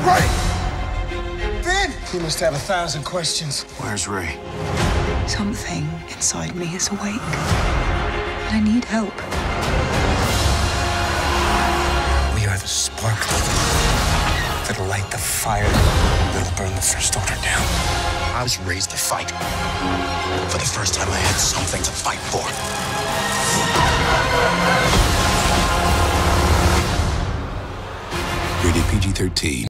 Ray! Ben! You must have 1,000 questions. Where's Ray? Something inside me is awake. And I need help. We are the spark that'll light the fire that'll burn the First Order down. I was raised to fight. For the first time, I had something to fight for. Rated PG-13.